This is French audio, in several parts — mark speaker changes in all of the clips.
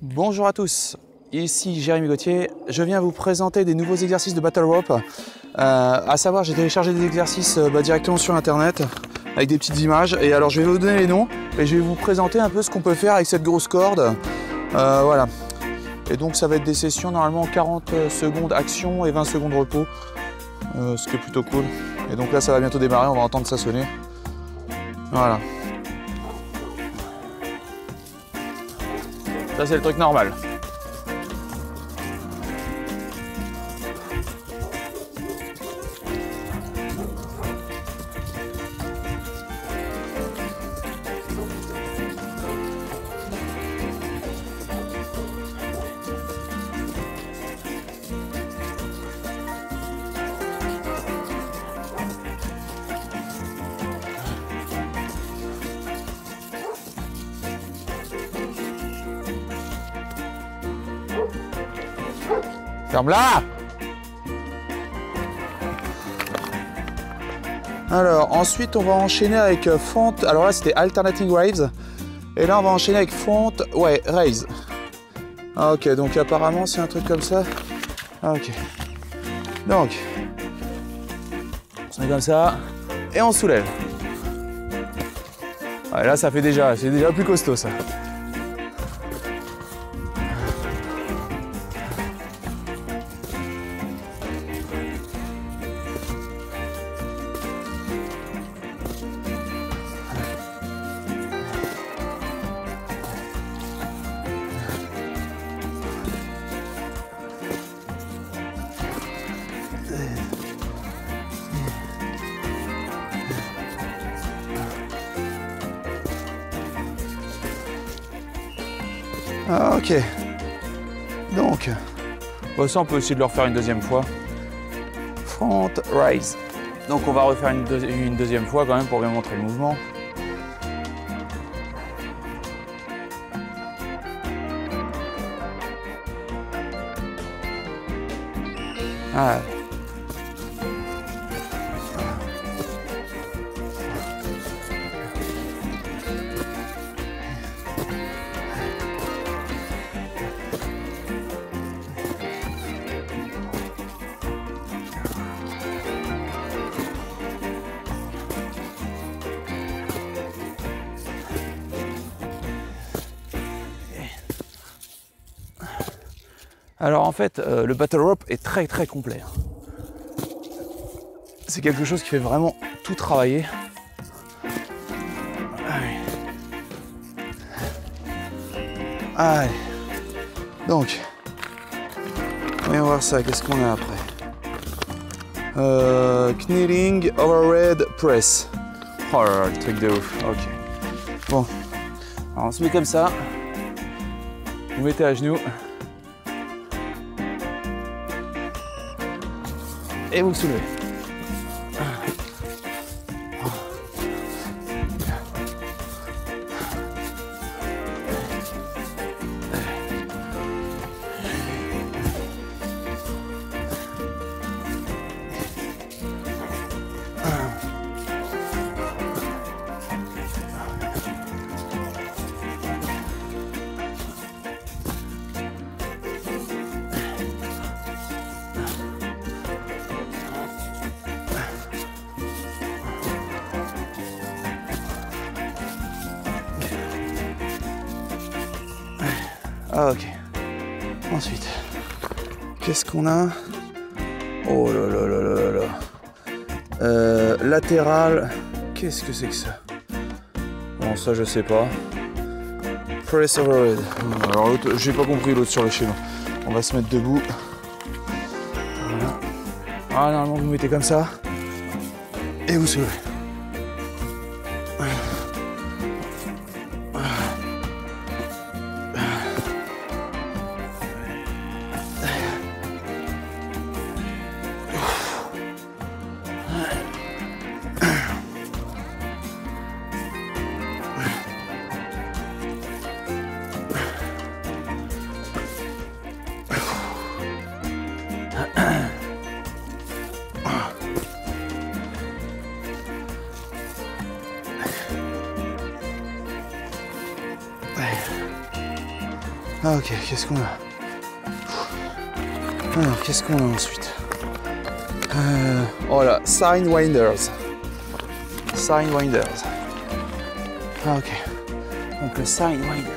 Speaker 1: Bonjour à tous, ici Jérémy Gauthier. Je viens vous présenter des nouveaux exercices de Battle Rope. À savoir, j'ai téléchargé des exercices directement sur internet avec des petites images. Et alors, je vais vous donner les noms et je vais vous présenter un peu ce qu'on peut faire avec cette grosse corde. Voilà. Et donc, ça va être des sessions normalement 40 secondes action et 20 secondes repos, ce qui est plutôt cool. Et donc là, ça va bientôt démarrer, on va entendre ça sonner. Voilà. Ça, c'est le truc normal. Ferme-la! Alors, ensuite, on va enchaîner avec Front. Alors là, c'était Alternating Raise. Et là, on va enchaîner avec Front, ouais, Raise. Ok, donc apparemment, c'est un truc comme ça. Ok. Donc, on est comme ça. Et on soulève. Ouais, là, ça fait déjà, c'est déjà plus costaud, ça. Ok, donc, ça on peut essayer de le refaire une deuxième fois. Front raise. Donc on va refaire une deuxième fois quand même pour bien montrer le mouvement. Ah. Alors en fait, le Battle Rope est très complet. C'est quelque chose qui fait vraiment tout travailler. Allez. Donc, voyons voir ça, qu'est-ce qu'on a après? Kneeling overhead press. Oh là là, le truc de ouf, ok. Bon, alors on se met comme ça. Vous mettez à genoux. Et vous soulevez. Ah, ok. Ensuite, qu'est-ce qu'on a? Oh là là là là là. Latéral. Qu'est-ce que c'est que ça? Bon, ça je sais pas. Press overhead. Alors l'autre, j'ai pas compris l'autre sur le schéma. On va se mettre debout. Voilà. Ah, normalement vous mettez comme ça. Et vous soulevez. Ok, qu'est-ce qu'on a? Alors, qu'est-ce qu'on a ensuite? Oh là, Sidewinders. Sidewinders. Ok. Donc le Sidewinders.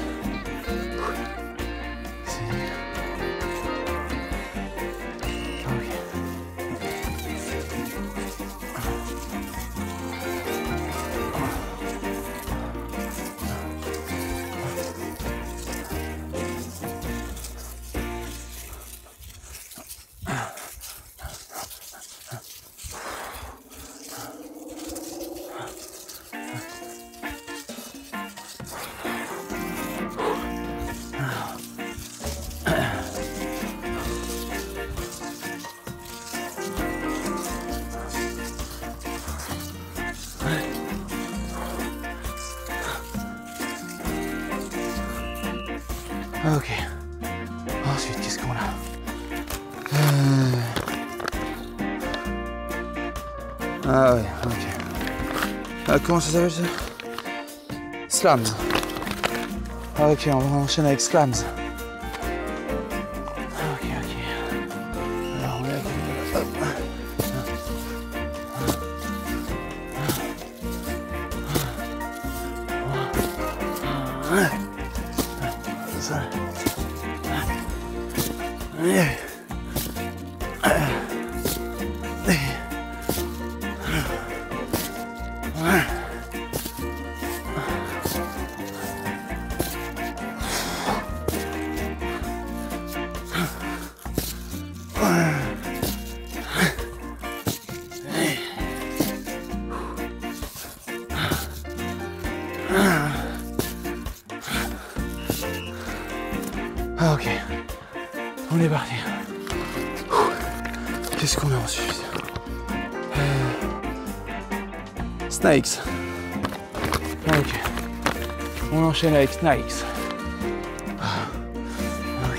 Speaker 1: Ok. Ensuite, qu'est-ce qu'on a? Ah ouais, ok. Ah, comment ça s'appelle ça? Slams. Ok, on va enchaîner avec Slams. Ok, ok. Alors, on lève. Hop. Ça. Ah, ok, on est parti. Qu'est-ce qu'on a ensuite? Snakes. Ok, on enchaîne avec Snakes. Ok.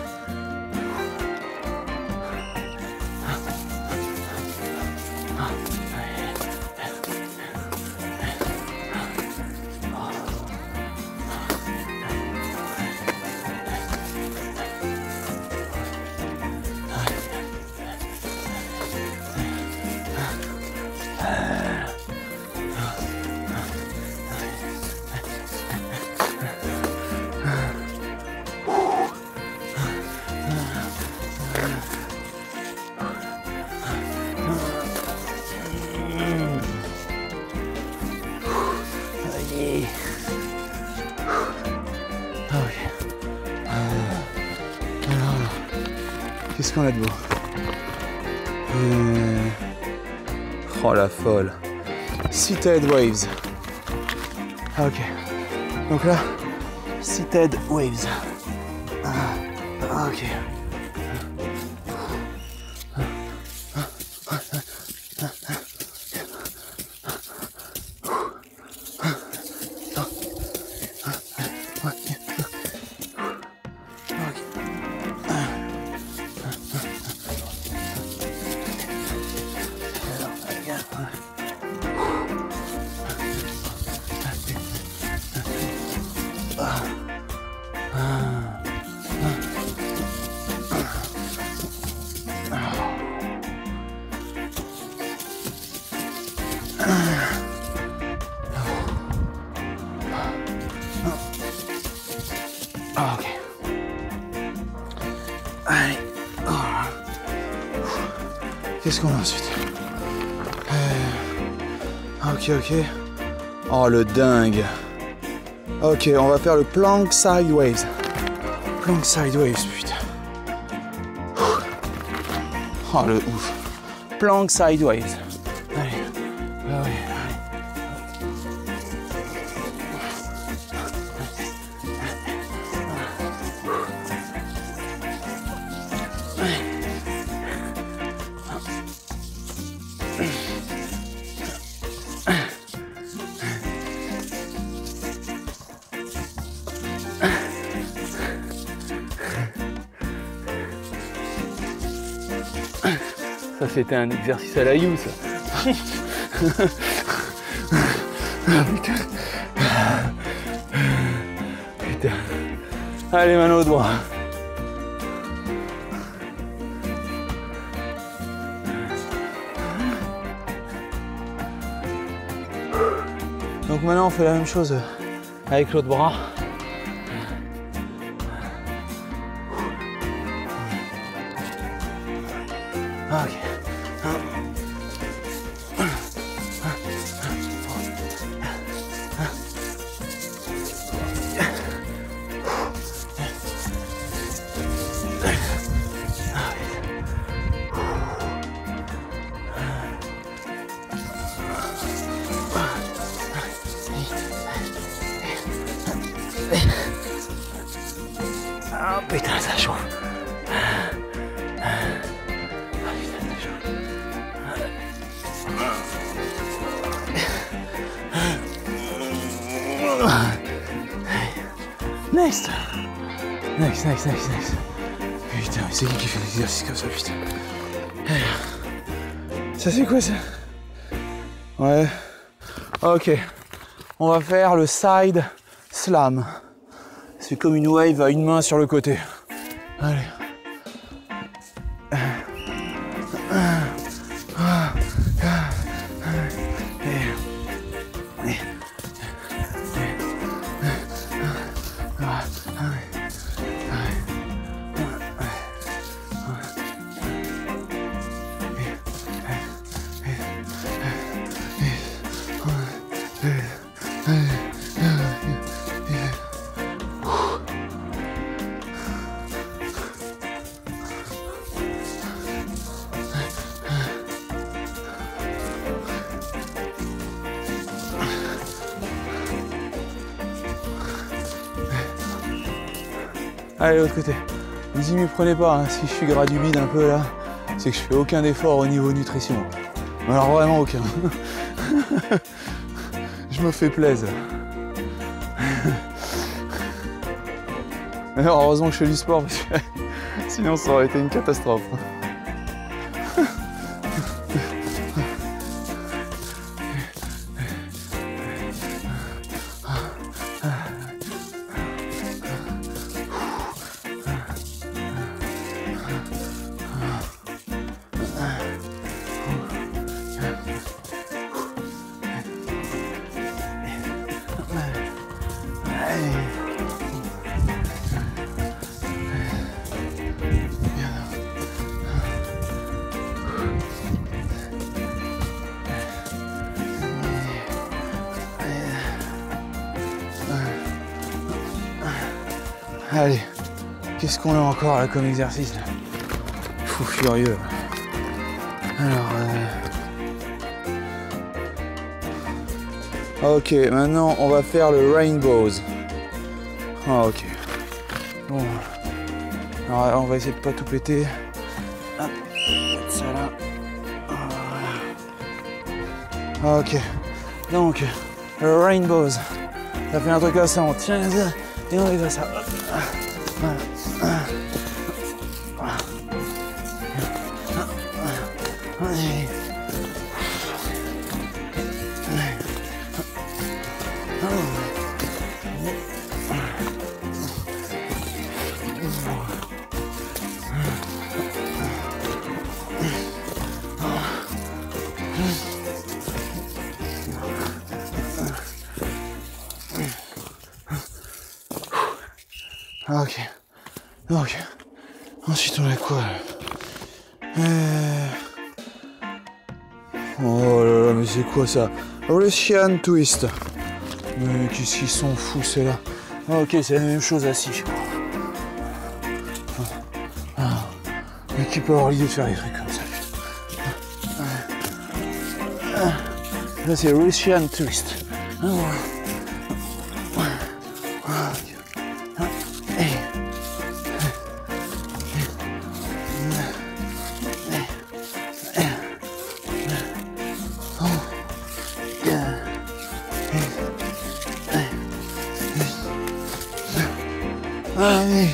Speaker 1: Qu'est-ce qu'on a de beau? Oh la folle. Seated Waves. Ok. Donc là, Seated Waves. Ok. Ok. Allez. Qu'est-ce qu'on a ensuite? Ok, ok. Oh, le dingue. Ok, on va faire le plank sideways. Plank sideways, putain. Oh, le ouf. Plank sideways. Allez. Ah ouais. Ça, c'était un exercice à la You, ça. Putain. Putain. Allez, maintenant au droit. Donc maintenant on fait la même chose avec l'autre bras. Ok. Ah putain, ça chauffe. Next. Putain, mais c'est qui fait des exercices comme ça, putain. Ça c'est quoi ça? Ouais. Ok. On va faire le side slam. C'est comme une wave à une main sur le côté. Allez. Allez, l'autre côté. Vous y m'y prenez pas, hein. Si je suis gras du bide un peu là, c'est que je fais aucun effort au niveau nutrition. Alors vraiment aucun. Je me fais plaisir. D'ailleurs, heureusement que je fais du sport parce que sinon ça aurait été une catastrophe. Allez, qu'est-ce qu'on a encore là comme exercice là? Fou furieux. Alors, ok, maintenant on va faire le rainbows. Ah, ok. Bon. Alors on va essayer de pas tout péter. Hop, ça là. Voilà. Ok. Donc, le rainbows. Ça fait un truc comme ça, on tient ça et on fait ça. Voilà. Ok. Donc, ensuite on a quoi? Oh là là, mais c'est quoi ça? Russian twist. Mais qu'est-ce qu'ils sont fous ceux-là? Ok, c'est la même chose assis. Mais qui peut avoir l'idée de faire des trucs comme ça? Là c'est Russian twist. Allez.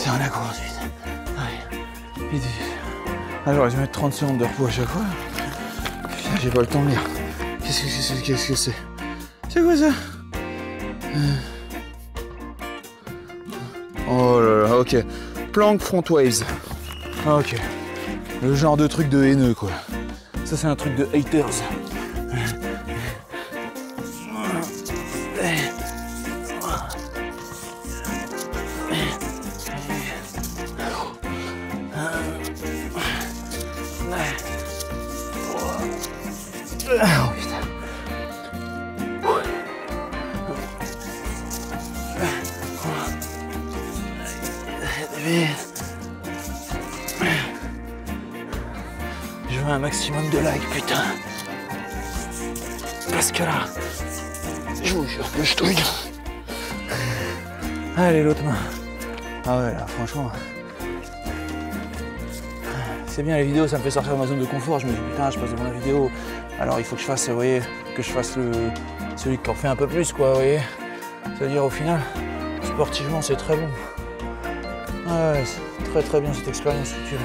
Speaker 1: Putain, la course, vite. Allez, vite, vite. Ah, j'aurais dû mettre 30 secondes de repos à chaque fois. Putain, j'ai pas le temps de lire. Qu'est-ce que c'est? C'est quoi ça? Oh là là, ok. Plank front waves. Ok. Le genre de truc de haineux, quoi. Ça, c'est un truc de haters. Oh putain. Je veux un maximum de likes, putain. Parce que là, je vous jure que je touille. Allez, l'autre main. Ah ouais, là, franchement. C'est bien les vidéos, ça me fait sortir de ma zone de confort. Je me dis putain, je passe devant la vidéo. Alors il faut que je fasse, vous voyez, que je fasse celui qui en fait un peu plus, quoi, vous voyez. C'est-à-dire au final, sportivement, c'est très bon. Ouais, c'est très très bien cette expérience YouTube.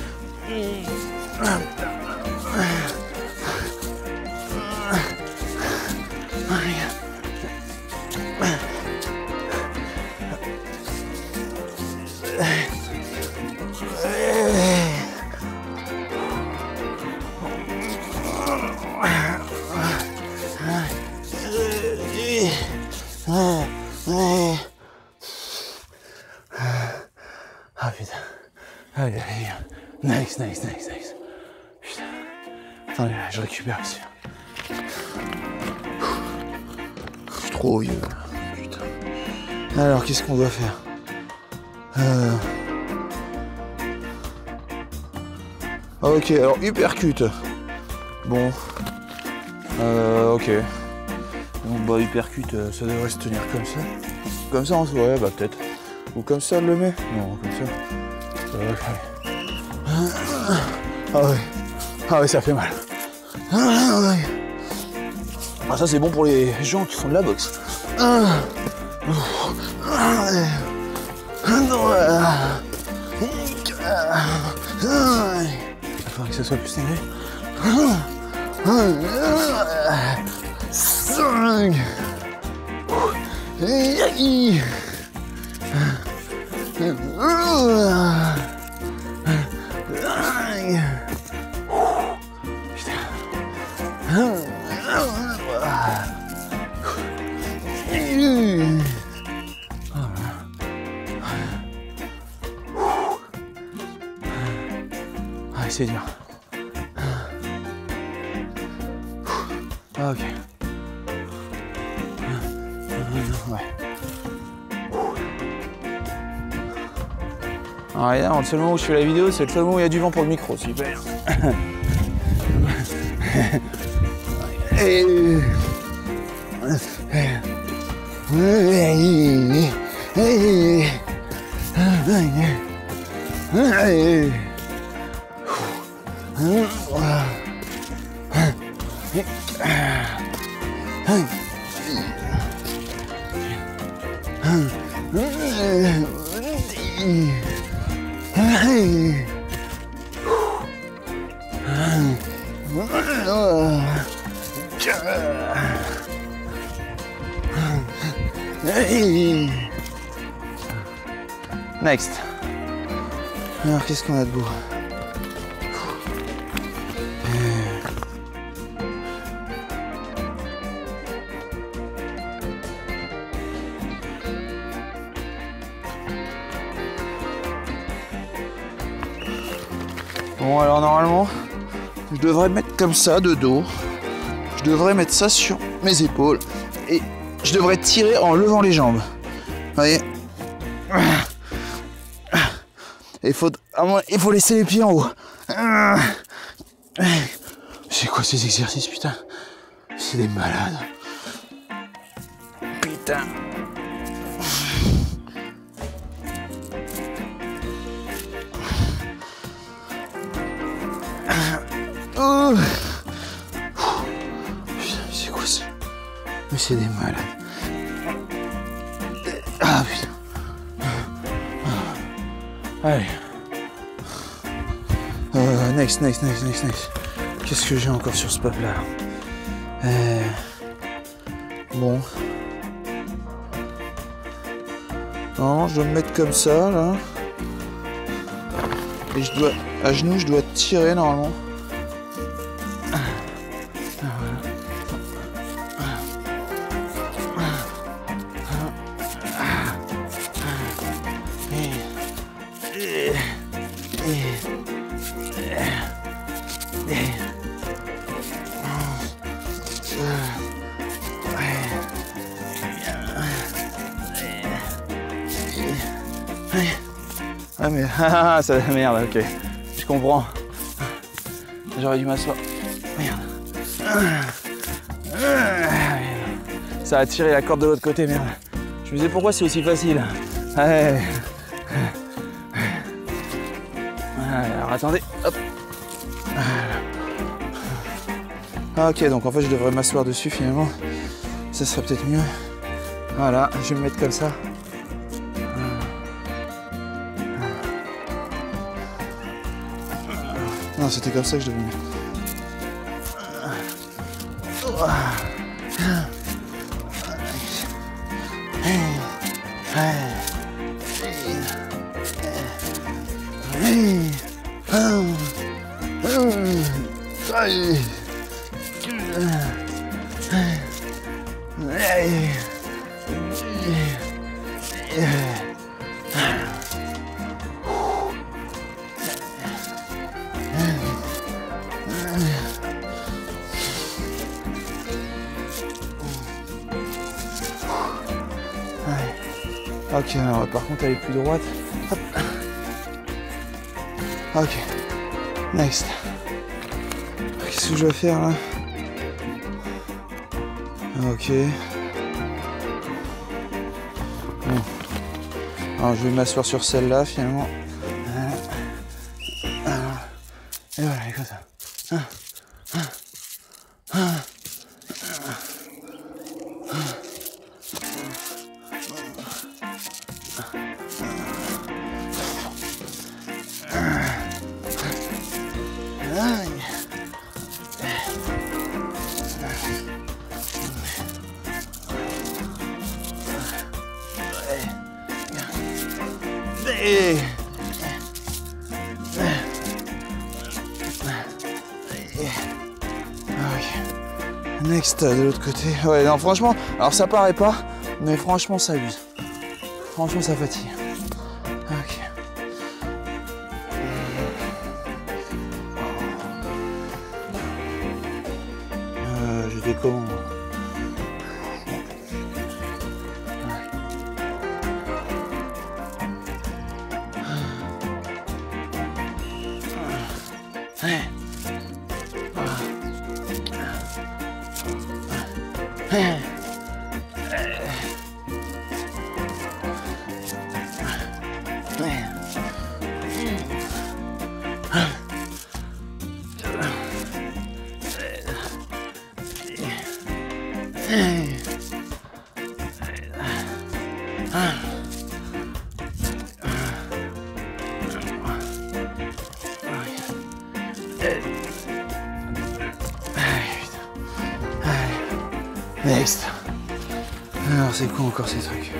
Speaker 1: Ah putain. Allez, allez. Next. Putain. Attendez, je récupère ici. Je suis trop vieux. Putain. Alors, qu'est-ce qu'on doit faire? Ok, alors uppercut. Bon. Ok. Donc bah uppercut, ça devrait se tenir comme ça. Comme ça en soi, ouais, bah peut-être. Ou comme ça, elle le met? Non, comme ça. Ça va le faire. Ah ouais, ça fait mal. Ah ça c'est bon pour les gens qui font de la boxe. Il faudrait que ça soit plus serré. 5. Ah, c'est dur. Ok. Ouais. Alors, regarde, le seul moment où je fais la vidéo, c'est le seul moment où il y a du vent pour le micro, super. Next. Alors qu'est-ce qu'on a de beau? Bon alors normalement, je devrais me mettre comme ça de dos. Je devrais mettre ça sur mes épaules et je devrais tirer en levant les jambes. Vous voyez? Il faut laisser les pieds en haut. C'est quoi ces exercices, putain? C'est des malades. Putain. C'est quoi ça? Mais c'est des malades. Ah putain. Allez. Next. Qu'est-ce que j'ai encore sur ce pub là? Bon. Non, je dois me mettre comme ça là. Et je dois, à genoux, je dois tirer normalement. Ah mais c'est la merde, ok. Je comprends. J'aurais dû m'asseoir. Merde. Ça a tiré la corde de l'autre côté, merde. Je me disais pourquoi c'est aussi facile. Ouais. Alors attendez, hop. Ok, donc en fait je devrais m'asseoir dessus finalement. Ça serait peut-être mieux. Voilà, je vais me mettre comme ça. Non, c'était comme ça que je devais me mettre. Ok, alors par contre elle est plus droite. Hop. Ok, next. Qu'est-ce que je dois faire là? Ok. Bon. Alors je vais m'asseoir sur celle-là finalement. Et voilà, comme ça. Next de l'autre côté. Ouais, non, franchement, alors ça paraît pas, mais franchement, ça abuse. Franchement, ça fatigue. Ok. Je fais comment moi? Next. Alors c'est quoi encore ces trucs?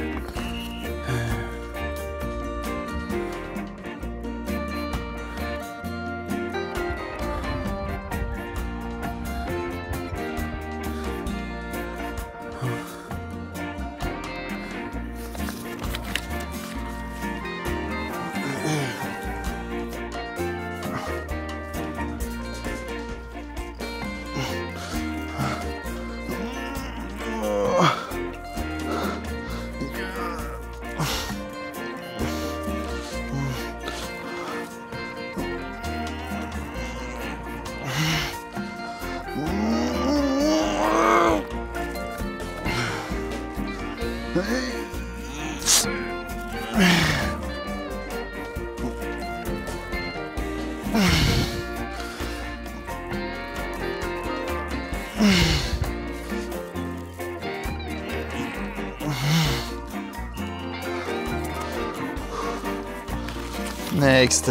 Speaker 1: Next.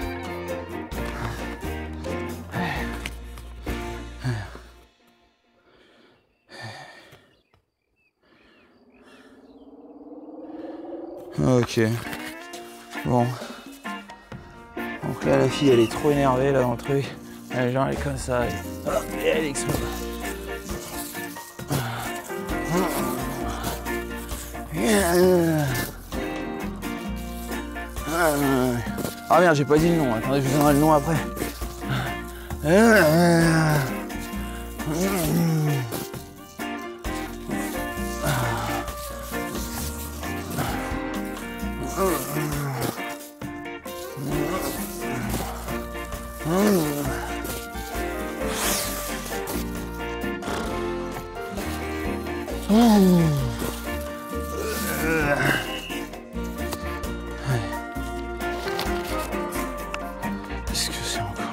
Speaker 1: Ok. Bon. Donc là, la fille, elle est trop énervée là dans le truc. Elle, genre, elle est comme ça. Et elle explose. Ah merde, j'ai pas dit le nom. Attendez, je vous donnerai le nom après. Qu'est-ce que c'est encore?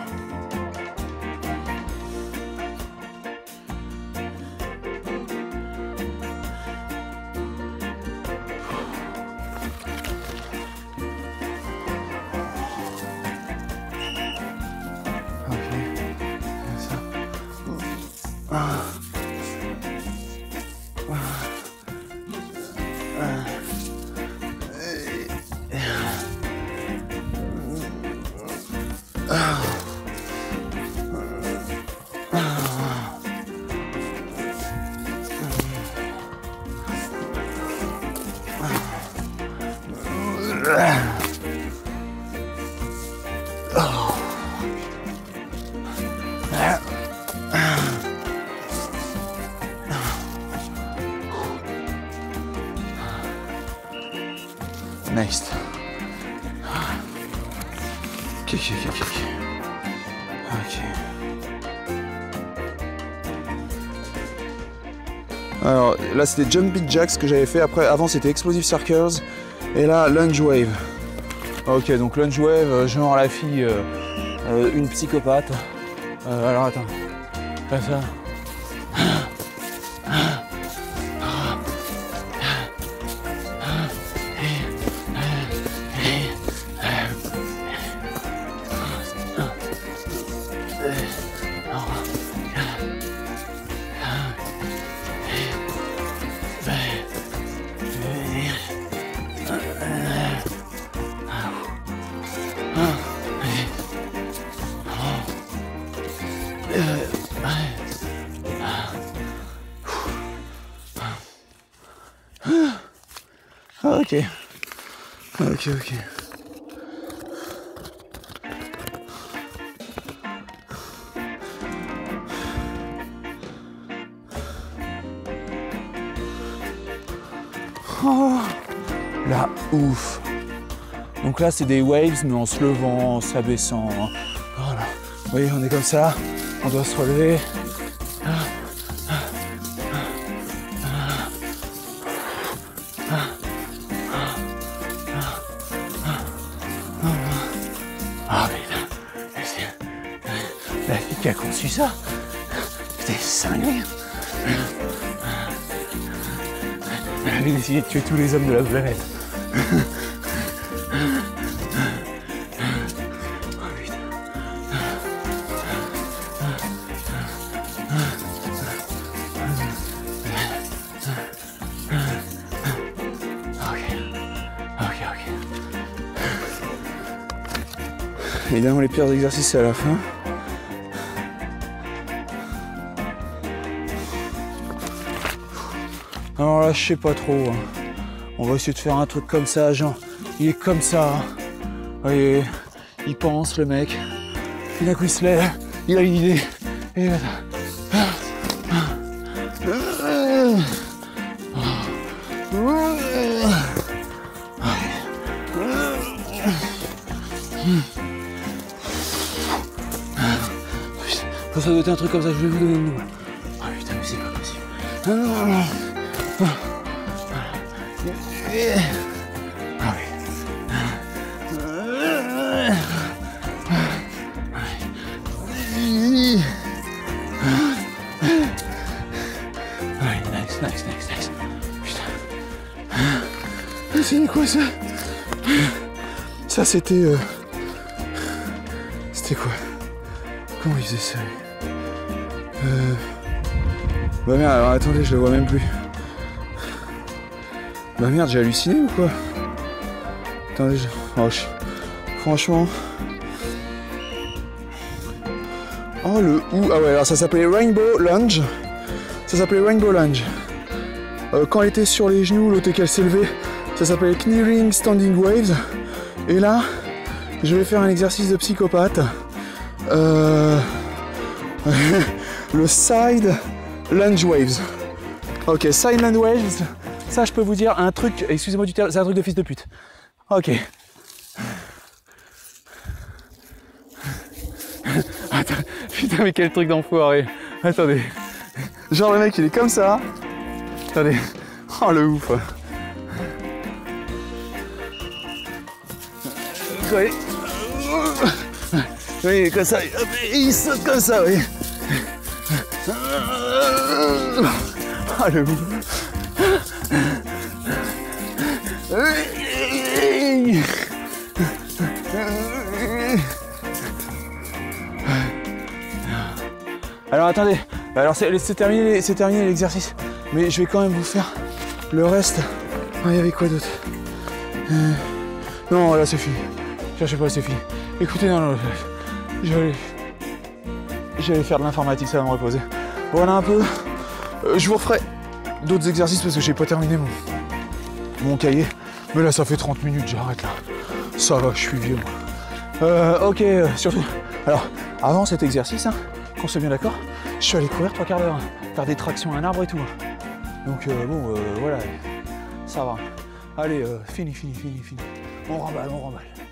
Speaker 1: Next. Ok. Alors là c'était Jumping Jacks que j'avais fait, après avant c'était Explosive Circles et là Lunge Wave. Ok, donc Lunge Wave, genre la fille une psychopathe. Alors attends, comme ça. Ok. Oh, là, ouf. Donc là, c'est des waves, mais en se levant, en s'abaissant. Voilà. Vous voyez, on est comme ça. On doit se relever. Ah, mais la fille qui a conçu ça, c'était cinglé. Elle avait décidé de tuer tous les hommes de la planète. Évidemment, les pires exercices, c'est à la fin. Alors là, je sais pas trop. On va essayer de faire un truc comme ça, genre, il est comme ça. Vous voyez, il pense, le mec. Et d'un coup, il se lève, il a une idée. Et voilà. Ça doit être un truc comme ça, je vais vous donner le nom. Oh putain, mais c'est pas possible. Ah oui. Allez, next. Putain. C'est quoi ça? Ça c'était C'est quoi? Comment il faisait ça? Bah merde, alors attendez, je le vois même plus. Bah merde, j'ai halluciné ou quoi? Attendez, franchement... Oh le ou... Ah ouais, alors ça s'appelait Rainbow Lunge. Ça s'appelait Rainbow Lunge. Quand elle était sur les genoux, l'autre qu'elle s'est levée, ça s'appelait Kneeling Standing Waves. Et là, je vais faire un exercice de psychopathe. Le Side Lunge Waves. Ok, Side Lunge Waves, ça je peux vous dire un truc, excusez-moi du terme, c'est un truc de fils de pute. Ok. Attends, putain mais quel truc d'enfoiré. Attendez. Genre le mec il est comme ça. Attendez. Oh le ouf. Oui. Oui, comme ça. Il saute comme ça, oui. Oh le ouf. Alors attendez, alors c'est terminé l'exercice, mais je vais quand même vous faire le reste. Ah, il y avait quoi d'autre? Non, là c'est fini. Cherchez pas, c'est fini. Écoutez, non, je vais aller faire de l'informatique, ça va me reposer. Voilà un peu. Je vous referai d'autres exercices parce que j'ai pas terminé mon cahier. Mais là ça fait 30 minutes, j'arrête là. Ça va, je suis vieux. Ok, surtout. Alors, avant cet exercice, hein, qu'on soit bien d'accord, je suis allé courir 3 quarts d'heure, faire des tractions à un arbre et tout. Donc bon, voilà, ça va. Allez, fini. On remballe.